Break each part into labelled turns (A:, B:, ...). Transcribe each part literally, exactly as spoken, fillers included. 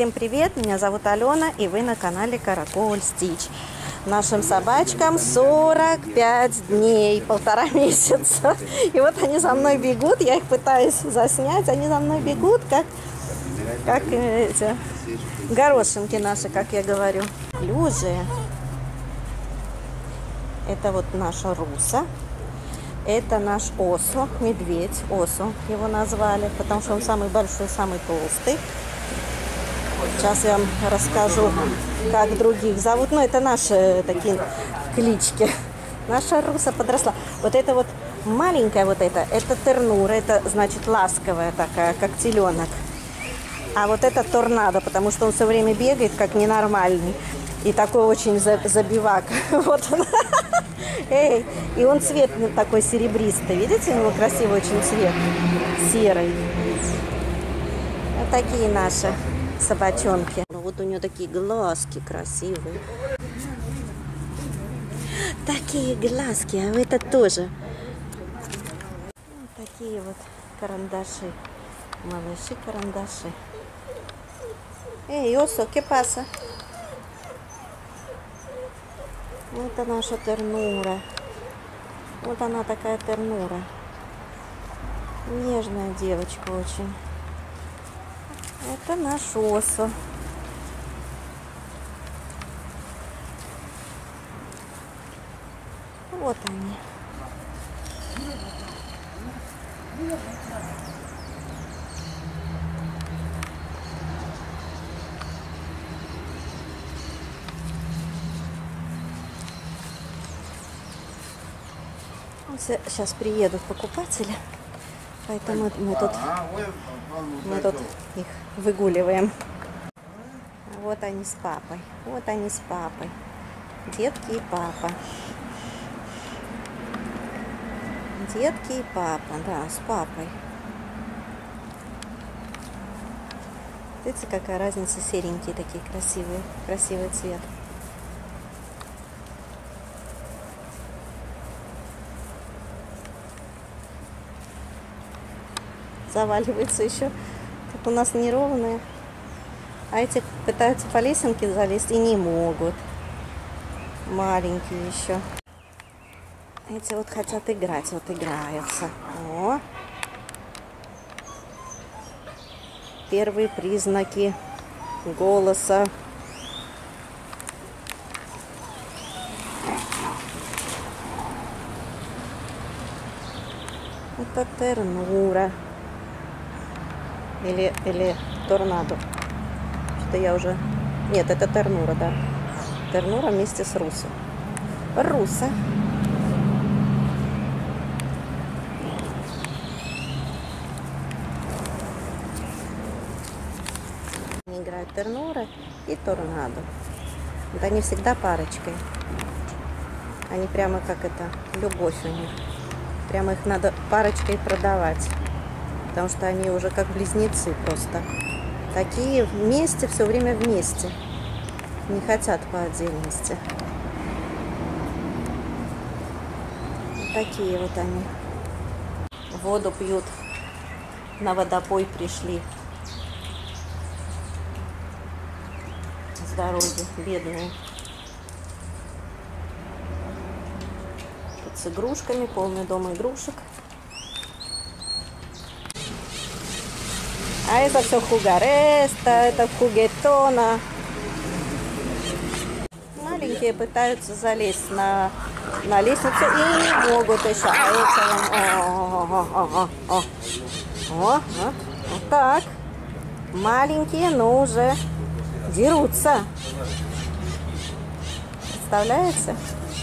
A: Всем привет, меня зовут Алена, и вы на канале Караколь Стич. Нашим собачкам сорок пять дней, полтора месяца. И вот они за мной бегут, я их пытаюсь заснять, они за мной бегут, как, как эти горошинки наши, как я говорю. Люжие. Это вот наша Руса. Это наш Осо, медведь, Осо его назвали, потому что он самый большой, самый толстый. Сейчас я вам расскажу, как других зовут. Ну, это наши такие клички. Наша Руса подросла. Вот это вот маленькая вот это, это тернура, это значит ласковая такая, как теленок. А вот это торнадо, потому что он все время бегает, как ненормальный. И такой очень забивак. Вот он. Эй, и он цвет такой серебристый. Видите, у него красивый очень цвет. Серый. Вот такие наши собачонки. Вот у нее такие глазки красивые. Такие глазки, а это тоже. Вот такие вот карандаши. Малыши-карандаши. Эй, Осо, ¿qué pasa? Это наша тернура. Вот она такая тернура. Нежная девочка очень. Это наш Осо. Вот они. Сейчас приедут покупатели, поэтому мы тут, мы тут их выгуливаем. Вот они с папой, вот они с папой, детки и папа. Детки и папа, да, с папой. Видите, какая разница, серенькие такие красивые, красивый цвет. Заваливается еще, как у нас неровные. А эти пытаются по лесенке залезть и не могут. Маленькие еще. Эти вот хотят играть, вот играются. О! Первые признаки голоса. Это тернура. Или, или торнадо. Что я уже... Нет, это тернура, да. Тернура вместе с Русой. Руса. Они играют тернура и торнадо. Вот они всегда парочкой. Они прямо как это, любовь у них. Прямо их надо парочкой продавать. Потому что они уже как близнецы просто. Такие вместе, все время вместе. Не хотят по отдельности. Вот такие вот они. Воду пьют. На водопой пришли. С дороги. Бедные. Тут с игрушками. Полный дом игрушек. А это все хугареста, это хугетона. Маленькие пытаются залезть на, на лестницу и не могут еще. А это вон, о, о, о, о, о. О, вот, вот так. Маленькие, но уже дерутся. Представляете?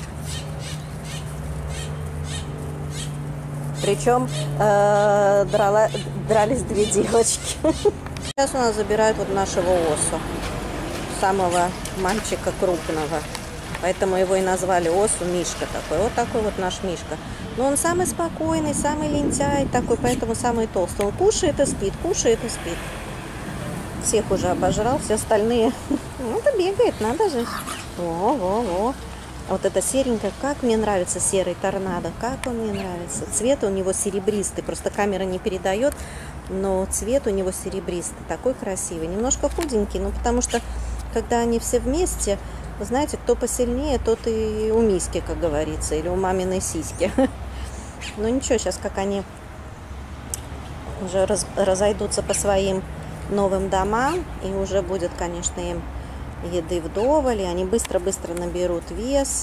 A: Причем э, драла, дрались две девочки. Сейчас у нас забирают вот нашего Осо, самого мальчика крупного. Поэтому его и назвали Осо, Мишка такой. Вот такой вот наш Мишка. Но он самый спокойный, самый лентяй такой, поэтому самый толстый. Он кушает и спит, кушает и спит. Всех уже обожрал, все остальные. Ну, это бегает, надо же. Во-во-во. Вот это серенькое, как мне нравится серый торнадо, как он мне нравится. Цвет у него серебристый, просто камера не передает. но цвет у него серебристый, такой красивый. Немножко худенький, ну потому что, когда они все вместе, вы знаете, кто посильнее, тот и у миски, как говорится, или у маминой сиськи. Но ничего, сейчас как они уже раз, разойдутся по своим новым домам, и уже будет, конечно, им еды вдоволь, и они быстро-быстро наберут вес.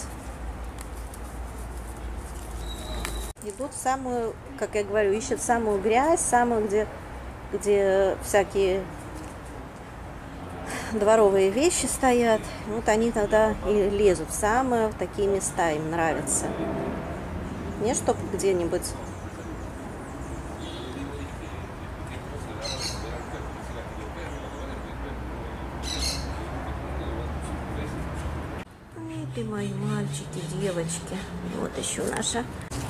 A: Идут в самую, как я говорю, ищут самую грязь, самую, где, где всякие дворовые вещи стоят. Вот они тогда и лезут в самые в такие места, им нравится. Не чтоб где-нибудь ой, ты мои мальчики, девочки. Вот еще наша.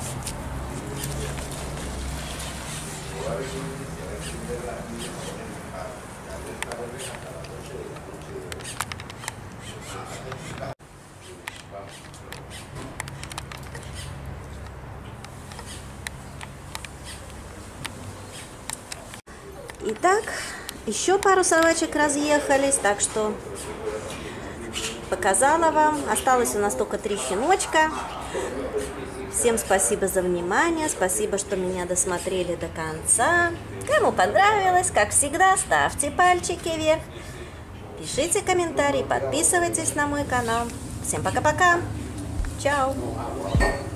A: Итак, еще пару собачек разъехались, так что показала вам. Осталось у нас только три щеночка. Всем спасибо за внимание, спасибо, что меня досмотрели до конца. Кому понравилось, как всегда, ставьте пальчики вверх, пишите комментарии, подписывайтесь на мой канал. Всем пока-пока. Чао.